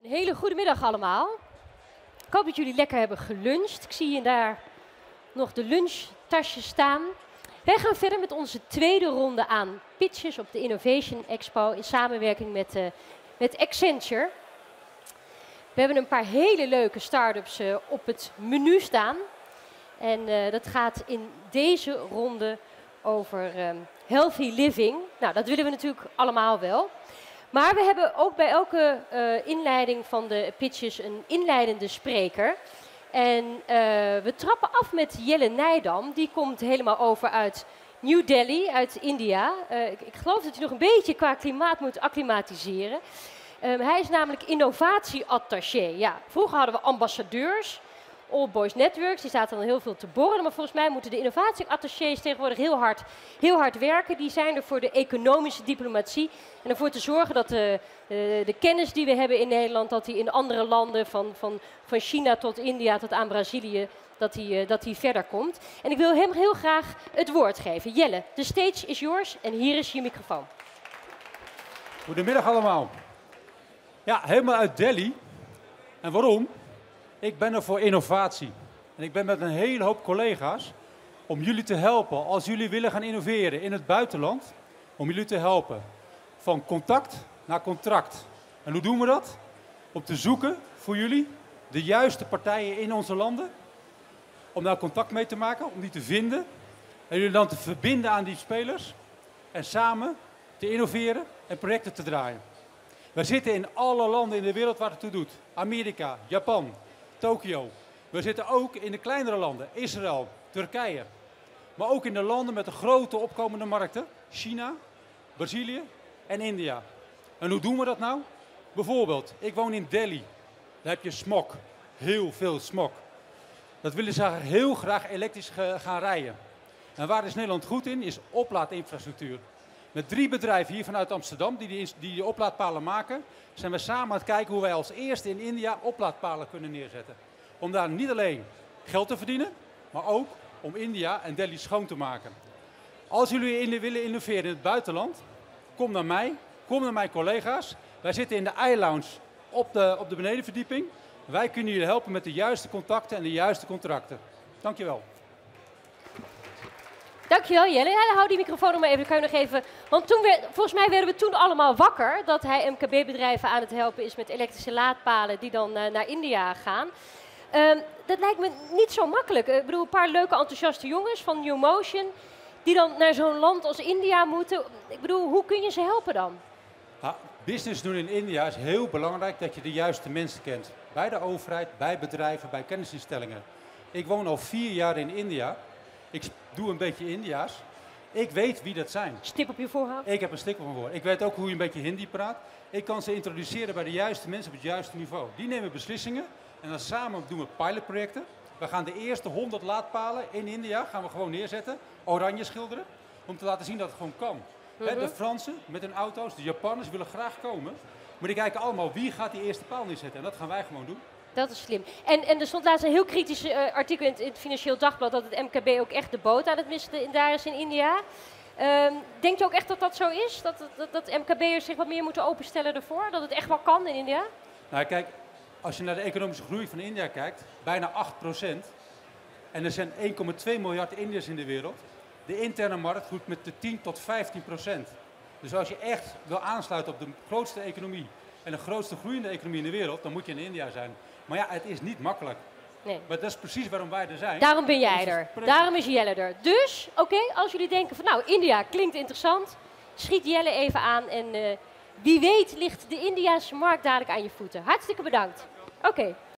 Hele goede middag allemaal. Ik hoop dat jullie lekker hebben geluncht. Ik zie hier daar nog de lunchtasjes staan. Wij gaan verder met onze tweede ronde aan pitches op de Innovation Expo in samenwerking met Accenture. We hebben een paar hele leuke start-ups op het menu staan. En dat gaat in deze ronde over healthy living. Nou, dat willen we natuurlijk allemaal wel. Maar we hebben ook bij elke inleiding van de pitches een inleidende spreker. En we trappen af met Jelle Nijdam. Die komt helemaal over uit New Delhi, uit India. Ik geloof dat hij nog een beetje qua klimaat moet acclimatiseren. Hij is namelijk innovatieattaché. Ja, vroeger hadden we ambassadeurs, All Boys Networks, die zaten dan heel veel te borrelen. Maar volgens mij moeten de innovatieattachés tegenwoordig heel hard werken. Die zijn er voor de economische diplomatie. En ervoor te zorgen dat de kennis die we hebben in Nederland, dat die in andere landen, van China tot India tot aan Brazilië, dat die verder komt. En ik wil hem heel graag het woord geven. Jelle, de stage is yours en hier is je microfoon. Goedemiddag allemaal. Ja, helemaal uit Delhi. En waarom? Ik ben er voor innovatie. En ik ben met een hele hoop collega's om jullie te helpen als jullie willen gaan innoveren in het buitenland. Om jullie te helpen van contact naar contract. En hoe doen we dat? Om te zoeken voor jullie de juiste partijen in onze landen. Om daar contact mee te maken, om die te vinden. En jullie dan te verbinden aan die spelers. En samen te innoveren en projecten te draaien. We zitten in alle landen in de wereld waar het toe doet. Amerika, Japan, Tokio. We zitten ook in de kleinere landen. Israël, Turkije. Maar ook in de landen met de grote opkomende markten. China, Brazilië en India. En hoe doen we dat nou? Bijvoorbeeld, ik woon in Delhi. Daar heb je smog. Heel veel smog. Dat willen ze heel graag elektrisch gaan rijden. En waar is Nederland goed in? Is oplaadinfrastructuur. Met 3 bedrijven hier vanuit Amsterdam die oplaadpalen maken, zijn we samen aan het kijken hoe wij als eerste in India oplaadpalen kunnen neerzetten. Om daar niet alleen geld te verdienen, maar ook om India en Delhi schoon te maken. Als jullie willen innoveren in het buitenland, kom naar mij, kom naar mijn collega's. Wij zitten in de iLounge op de benedenverdieping. Wij kunnen jullie helpen met de juiste contacten en de juiste contracten. Dankjewel. Dankjewel Jelle. Ja, hou die microfoon nog maar even. Kan je nog even. Want volgens mij werden we toen allemaal wakker dat hij MKB-bedrijven aan het helpen is met elektrische laadpalen die dan naar India gaan. Dat lijkt me niet zo makkelijk. Ik bedoel, een paar leuke enthousiaste jongens van New Motion die dan naar zo'n land als India moeten. Ik bedoel, hoe kun je ze helpen dan? Nou, business doen in India is heel belangrijk dat je de juiste mensen kent. Bij de overheid, bij bedrijven, bij kennisinstellingen. Ik woon al 4 jaar in India. Ik doe een beetje Indiaas. Ik weet wie dat zijn. Stip op je voorhoofd? Ik heb een stip op mijn voorhoofd. Ik weet ook hoe je een beetje Hindi praat. Ik kan ze introduceren bij de juiste mensen op het juiste niveau. Die nemen beslissingen en dan samen doen we pilotprojecten. We gaan de eerste 100 laadpalen in India gaan we gewoon neerzetten. Oranje schilderen. Om te laten zien dat het gewoon kan. De Fransen met hun auto's, de Japanners willen graag komen. Maar die kijken allemaal wie gaat die eerste paal neerzetten. En dat gaan wij gewoon doen. Dat is slim. En er stond laatst een heel kritisch artikel in het Financieel Dagblad dat het MKB ook echt de boot aan het missen daar is in India. Denkt u ook echt dat dat zo is? Dat MKB'ers zich wat meer moeten openstellen ervoor? Dat het echt wel kan in India? Nou kijk, als je naar de economische groei van India kijkt, bijna 8%. En er zijn 1,2 miljard Indiërs in de wereld. De interne markt groeit met de 10 tot 15%. Dus als je echt wil aansluiten op de grootste economie en de grootste groeiende economie in de wereld, dan moet je in India zijn. Maar ja, het is niet makkelijk. Nee. Maar dat is precies waarom wij er zijn. Daarom ben jij er. Daarom is Jelle er. Dus, oké, als jullie denken van nou, India klinkt interessant, schiet Jelle even aan en wie weet ligt de Indiase markt dadelijk aan je voeten. Hartstikke bedankt. Oké.